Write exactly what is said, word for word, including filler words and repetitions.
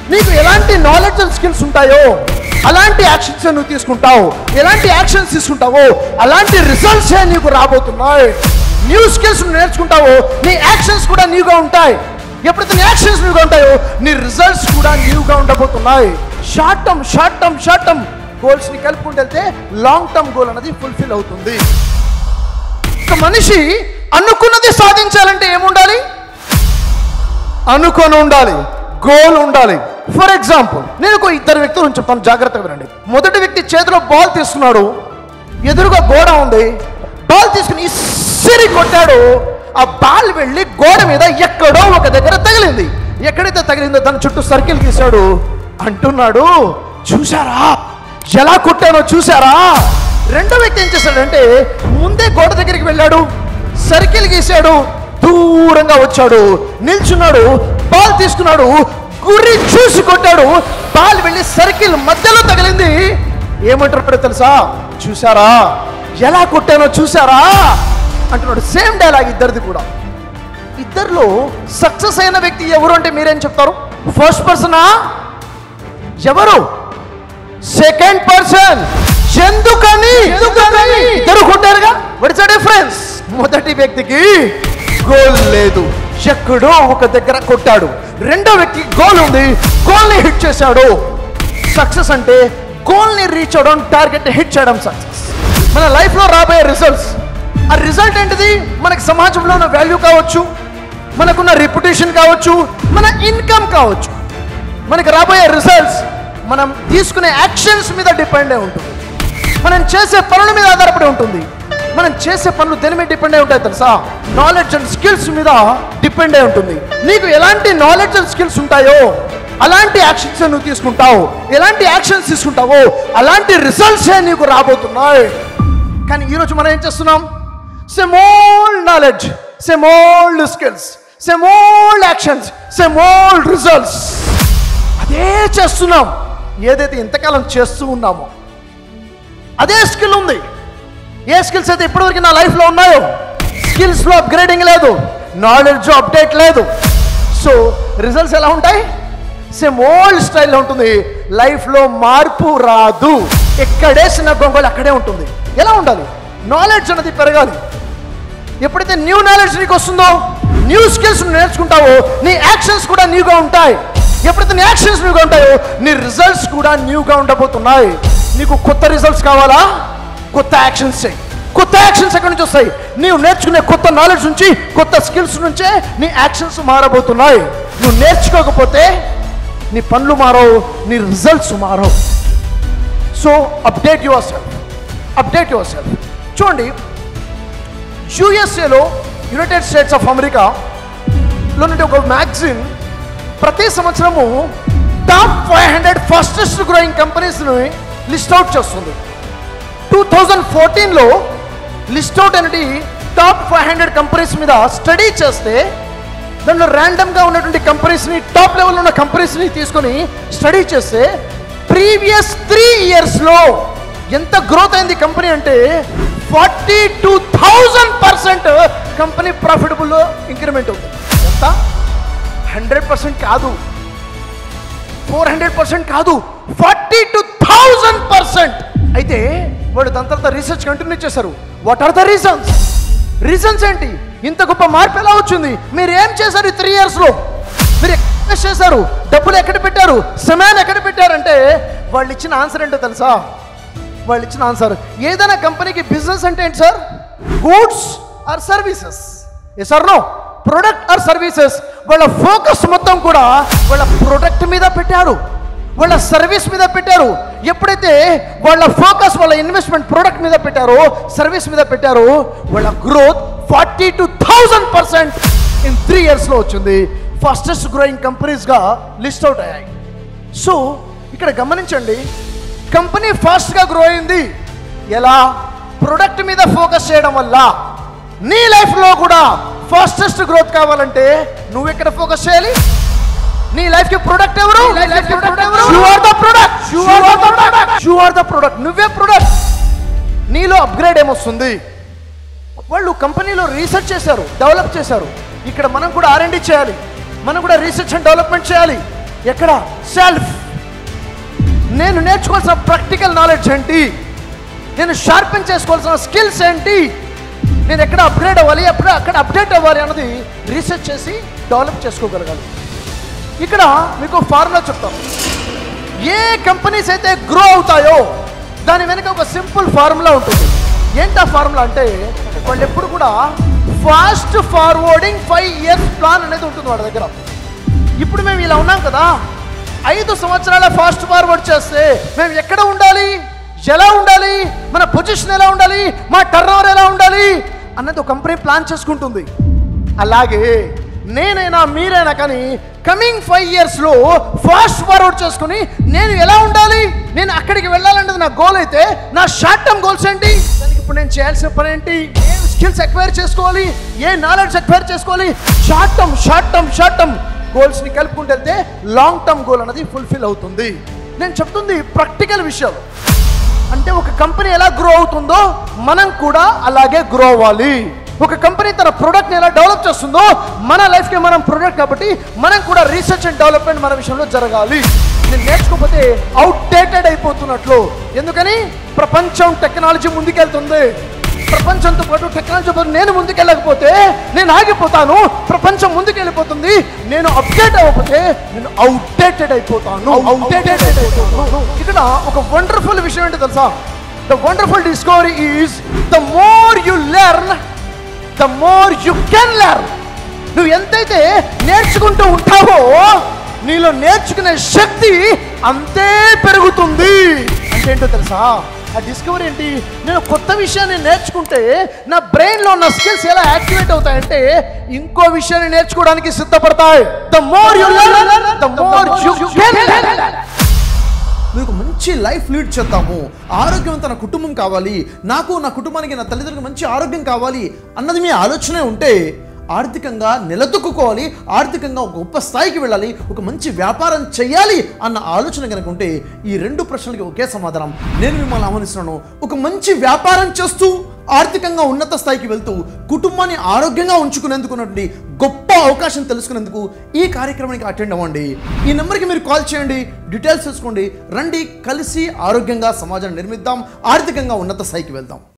నీకు ఎలాంటి knowledge and skills ఉంటాయో అలాంటి యాక్షన్స్ నువ్వు తీసుకుంటావు. ఎలాంటి యాక్షన్స్ తీసుకుంటావో అలాంటి రిజల్ట్స్ నీకు రాబోతున్నాయి. న్యూ స్కిల్స్ నేర్చుకుంటావో నీ యాక్షన్స్ కూడా న్యూగా ఉంటాయి. ఎప్పుడైతే నీ యాక్షన్స్ న్యూగా ఉంటాయో నీ రిజల్ట్స్ కూడా న్యూగా ఉండబోతున్నాయి. Short term short term short term goals ని కలుపుకుంటూ వెళ్తే లాంగ్ టర్మ్ గోల్ అనేది ఫుల్ఫిల్ అవుతుంది. ఒక మనిషి అనుకున్నది సాధించాలంటే ఏముండాలి? అనుకొని ఉండాలి, గోల్ ఉండాలి. ఫర్ ఎగ్జాంపుల్ నేను ఒక ఇద్దరు వ్యక్తులను చెప్తాను, జాగ్రత్తగా వినండి. మొదటి వ్యక్తి చేతిలో బాల్ తీసుకున్నాడు, ఎదురుగా గోడ ఉంది, బాల్ తీసుకుని ఇసిరి కొట్టాడు. ఆ బాల్ వెళ్ళి గోడ మీద ఎక్కడో ఒక దగ్గర తగిలింది. ఎక్కడైతే తగిలిందో దాని చుట్టూ సర్కిల్ గీశాడు. అంటున్నాడు, చూసారా ఎలా కొట్టానో చూసారా? రెండో వ్యక్తి ఏం చేశాడంటే ముందే గోడ దగ్గరికి వెళ్ళాడు, సర్కిల్ గీశాడు, దూరంగా వచ్చాడు, నిల్చున్నాడు, బాల్ తీసుకున్నాడు, గురి చూసి కొట్టాడు. బాల్ వెళ్ళి సర్కిల్ మధ్యలో తగిలింది. ఏమంటున్నాడు తెలుసా? చూసారా ఎలా కొట్టానో చూసారా అంటున్నాడు. సేమ్ డైలాగ్ ఇద్దరిది కూడా. ఇద్దరిలో సక్సెస్ అయిన వ్యక్తి ఎవరు అంటే మీరేం చెప్తారు? ఫస్ట్ పర్సనా? ఎవరు? Second person. ఎందుకని? ఇద్దరు కొట్టారుగా. What is the difference? మొదటి వ్యక్తికి గోల్ లేదు, ఎక్కడో ఒక దగ్గర కొట్టాడు. రెండో వ్యక్తి గోల్ ఉంది, గోల్ ని హిట్ చేశాడు. సక్సెస్ అంటే గోల్ ని రీచ్ అవడం, టార్గెట్ హిట్ చేయడం సక్సెస్. మన లైఫ్ లో రాబోయే రిజల్ట్స్, ఆ రిజల్ట్ ఏంటిది? మనకి సమాజంలో ఉన్న వాల్యూ కావచ్చు, మనకున్న రెప్యుటేషన్ కావచ్చు, మన ఇన్కమ్ కావచ్చు. మనకి రాబోయే రిజల్ట్స్ మనం తీసుకునే యాక్షన్స్ మీద డిపెండ్ అయి ఉంటుంది. మనం చేసే పనుల మీద ఆధారపడి ఉంటుంది. మనం చేసే పనులు దేని మీద డిపెండ్ అయి ఉంటాయి తెలుసా? నాలెడ్జ్ అండ్ స్కిల్స్ మీద డిపెండ్ అయి ఉంటుంది. నీకు ఎలాంటి నాలెడ్జ్ అండ్ స్కిల్స్ ఉంటాయో అలాంటి యాక్షన్స్ నువ్వు తీసుకుంటావు. ఎలాంటి యాక్షన్స్ తీసుకుంటావో అలాంటి రిజల్ట్సే నీకు రాబోతున్నాయి. కానీ ఈరోజు మనం ఏం చేస్తున్నాం? Same old knowledge, same old skills, same old actions, same old results, అదే చేస్తున్నాం. ఏదైతే ఇంతకాలం చేస్తూ ఉన్నామో అదే స్కిల్ ఉంది. ఏ స్కిల్స్ అయితే ఇప్పటివరకు నా లైఫ్లో ఉన్నాయో స్కిల్స్లో అప్గ్రేడింగ్ లేదు, నాలెడ్జ్ అప్డేట్ లేదు. సో రిజల్ట్స్ ఎలా ఉంటాయి? సేమ్ ఓల్డ్ స్టైల్లో ఉంటుంది. లైఫ్లో మార్పు రాదు. ఎక్కడేసిన గొంగళి అక్కడే ఉంటుంది. ఎలా ఉండాలి? నాలెడ్జ్ అనేది పెరగాలి. ఎప్పుడైతే న్యూ నాలెడ్జ్ నీకు వస్తుందో, న్యూ స్కిల్స్ నేర్చుకుంటావో నీ యాక్షన్స్ కూడా న్యూగా ఉంటాయి. ఎప్పుడైతే నీ యాక్షన్స్ న్యూగా ఉంటాయో నీ రిజల్ట్స్ కూడా న్యూగా ఉండబోతున్నాయి. నీకు కొత్త రిజల్ట్స్ కావాలా? కొత్త యాక్షన్స్ చేయి. కొత్త యాక్షన్స్ ఎక్కడి నుంచి వస్తాయి? నీవు నేర్చుకునే కొత్త నాలెడ్జ్ నుంచి, కొత్త స్కిల్స్ నుంచే నీ యాక్షన్స్ మారబోతున్నాయి. నువ్వు నేర్చుకోకపోతే నీ పనులు మారవు, నీ రిజల్ట్స్ మారవు. So update yourself, update yourself. చూడండి, యూఎస్ఏలో యునైటెడ్ స్టేట్స్ ఆఫ్ అమెరికాలో నుండి ఒక మ్యాగజైన్ ప్రతి సంవత్సరము top five hundred fastest growing కంపెనీస్ని లిస్ట్ అవుట్ చేస్తుంది. టూ థౌజండ్ ఫోర్టీన్లో లిస్ట్ అవుట్ అనేది టాప్ ఫైవ్ హండ్రెడ్ కంపెనీస్ మీద స్టడీ చేస్తే దాంట్లో ర్యాండమ్గా ఉన్నటువంటి కంపెనీస్ని, టాప్ లెవెల్లో ఉన్న కంపెనీస్ని తీసుకొని స్టడీ చేస్తే ప్రీవియస్ త్రీ ఇయర్స్లో ఎంత గ్రోత్ అయింది కంపెనీ అంటే forty two thousand percent company ప్రాఫిటబుల్లో ఇంక్రిమెంట్ అవుతుంది. ఎంత? హండ్రెడ్ పర్సెంట్ కాదు, ఫోర్ హండ్రెడ్ పర్సెంట్ కాదు, ఫార్టీ టూ థౌజండ్ పర్సెంట్. అయితే వాడు దాని తర్వాత రీసెర్చ్ కంటిన్యూ చేశారు. What are the reasons? Reasons ఏంటి? ఇంత గొప్ప మార్పు ఎలా వచ్చింది? మీరు ఏం చేశారు ఈ త్రీ ఇయర్స్లో? మీరు ఇన్వెస్ట్ చేశారు, డబ్బులు ఎక్కడ పెట్టారు, సమయాన్ని ఎక్కడ పెట్టారంటే వాళ్ళు ఇచ్చిన ఆన్సర్ ఏంటో తెలుసా? వాళ్ళు ఇచ్చిన ఆన్సర్, ఏదైనా కంపెనీకి బిజినెస్ అంటే ఏంటి sir? Goods or services. Yes or no? Product or services. వాళ్ళ ఫోకస్ మొత్తం కూడా వాళ్ళ ప్రొడక్ట్ మీద పెట్టారు, వాళ్ళ సర్వీస్ మీద పెట్టారు. ఎప్పుడైతే వాళ్ళ ఫోకస్, వాళ్ళ ఇన్వెస్ట్మెంట్ ప్రొడక్ట్ మీద పెట్టారో, సర్వీస్ మీద పెట్టారో, వాళ్ళ growth forty two thousand percent in three ఇయర్స్లో వచ్చింది. ఫాస్టెస్ట్ గ్రోయింగ్ కంపెనీస్గా లిస్ట్ అవుట్ అయ్యాయి. సో ఇక్కడ గమనించండి, కంపెనీ ఫాస్ట్గా గ్రో అయింది ఎలా? ప్రొడక్ట్ మీద ఫోకస్ చేయడం వల్ల. నీ లైఫ్లో కూడా ఫాస్టెస్ట్ గ్రోత్ కావాలంటే నువ్వు ఎక్కడ ఫోకస్ చేయాలి? నీ లైఫ్ కి ప్రొడక్ట్ ఎవరు? You are the product. You are the product. You are the product. నువ్వే ప్రొడక్ట్. నీలో అప్గ్రేడ్ ఏమొస్తుంది? వాళ్ళు కంపెనీలో రీసెర్చ్ చేశారు, డెవలప్ చేశారు. ఇక్కడ మనం కూడా ఆర్ అండ్ డి చేయాలి, మనం కూడా రీసెర్చ్ అండ్ డెవలప్మెంట్ చేయాలి. ఎక్కడ? సెల్ఫ్. నేను నేర్చుకోవాల్సిన ప్రాక్టికల్ నాలెడ్జ్ ఏంటి, నేను షార్పెన్ చేసుకోవాల్సిన స్కిల్స్ ఏంటి, నేను ఎక్కడ అప్గ్రేడ్ అవ్వాలి, ఎప్పుడు అక్కడ అప్డేట్ అవ్వాలి అన్నది రీసెర్చ్ చేసి డెవలప్ చేసుకోగలగాలి. ఇక్కడ మీకు ఫార్ములా చెప్తాను. ఏ కంపెనీస్ అయితే గ్రో అవుతాయో దాని వెనుక ఒక సింపుల్ ఫార్ములా ఉంటుంది. ఏంటి ఆ ఫార్ములా అంటే, వాళ్ళు ఎప్పుడు కూడా fast forwarding five years plan అనేది ఉంటుంది వాళ్ళ దగ్గర. ఇప్పుడు మేము ఇలా ఉన్నాం కదా, ఐదు సంవత్సరాల ఫాస్ట్ ఫార్వర్డ్ చేస్తే మేము ఎక్కడ ఉండాలి, ఎలా ఉండాలి, మన పొజిషన్ ఎలా ఉండాలి, మా టర్న్ ఓవర్ ఎలా ఉండాలి అన్నది ఒక కంపెనీ ప్లాన్ చేసుకుంటుంది. అలాగే నేనైనా మీరైనా కానీ కమింగ్ ఫైవ్ ఇయర్స్లో ఫాస్ట్ ఫార్వర్డ్ చేసుకుని నేను ఎలా ఉండాలి, నేను అక్కడికి వెళ్ళాలన్నది నా గోల్ అయితే నా షార్ట్ టర్మ్ గోల్స్ ఏంటి, దానికి ఇప్పుడు నేను చేయాల్సిన పని ఏంటి, ఏ స్కిల్స్ ఎక్వైర్ చేసుకోవాలి, ఏ నాలెడ్జ్ ఎక్వైర్ చేసుకోవాలి, short term short term short term గోల్స్ని కలుపుకుంటే వెళ్తే లాంగ్ టర్మ్ గోల్ అనేది ఫుల్ఫిల్ అవుతుంది. నేను చెప్తుంది ప్రాక్టికల్ విషయాలు. అంటే ఒక కంపెనీ ఎలా గ్రో అవుతుందో మనం కూడా అలాగే గ్రో అవ్వాలి. ఒక కంపెనీ తన ప్రోడక్ట్ని ఎలా డెవలప్ చేస్తుందో మన లైఫ్కి మనం ప్రోడక్ట్ కాబట్టి మనం కూడా రీసెర్చ్ అండ్ డెవలప్మెంట్ మన విషయంలో జరగాలి. నేను నేర్చుకోకపోతే అవుట్డేటెడ్ అయిపోతున్నట్లు. ఎందుకని? ప్రపంచం టెక్నాలజీ ముందుకెళ్తుంది. ప్రపంచంతో పాటు టెక్నాలజీ పాటు నేను ముందుకెళ్ళకపోతే నేను ఆగిపోతాను. ప్రపంచం ముందుకెళ్ళిపోతుంది, నేను అప్డేట్ అవ్వకపోతే నేను అవుట్డేటెడ్ అయిపోతాను అవుట్డేటెడ్ అయిపోతాను ఇక్కడ ఒక వండర్ఫుల్ విషయం ఏంటో తెలుసా? The wonderful discovery is the more you learn the more you can learn. నువ్వు ఎంతైతే నేర్చుకుంటూ ఉంటావో నీలో నేర్చుకునే శక్తి అంతే పెరుగుతుంది. అంటే ఏంటో తెలుసా? ఆ డిస్కవరీ ఏంటి? నేను కొత్త విషయాన్ని నేర్చుకుంటే నా బ్రెయిన్లో ఉన్న స్కిల్స్ ఎలా యాక్టివేట్ అవుతాయంటే ఇంకో విషయాన్ని నేర్చుకోవడానికి సిద్ధపడతాయి. The more you learn the more you can learn. మీకు మంచి లైఫ్ లీడ్ చేద్దాము, ఆరోగ్యవంతమైన కుటుంబం కావాలి, నాకు నా కుటుంబానికి నా తల్లిదండ్రులకు మంచి ఆరోగ్యం కావాలి అన్నది మీ ఆలోచనే ఉంటే ఆర్థికంగా నిలదొక్కుకోవాలి, ఆర్థికంగా ఒక గొప్ప స్థాయికి వెళ్ళాలి, ఒక మంచి వ్యాపారం చేయాలి అన్న ఆలోచన కనుక ఉంటే ఈ రెండు ప్రశ్నలకి ఒకే సమాధానం. నేను మిమ్మల్ని ఆహ్వానిస్తున్నాను. ఒక మంచి వ్యాపారం చేస్తూ ఆర్థికంగా ఉన్నత స్థాయికి వెళ్తూ కుటుంబాన్ని ఆరోగ్యంగా ఉంచుకునేందుకున్నటువంటి గొప్ప అవకాశం తెలుసుకునేందుకు ఈ కార్యక్రమానికి అటెండ్ అవ్వండి. ఈ నెంబర్కి మీరు కాల్ చేయండి, డీటెయిల్స్ తెలుసుకోండి. రండి, కలిసి ఆరోగ్యంగా సమాజాన్ని నిర్మిద్దాం, ఆర్థికంగా ఉన్నత స్థాయికి వెళ్దాం.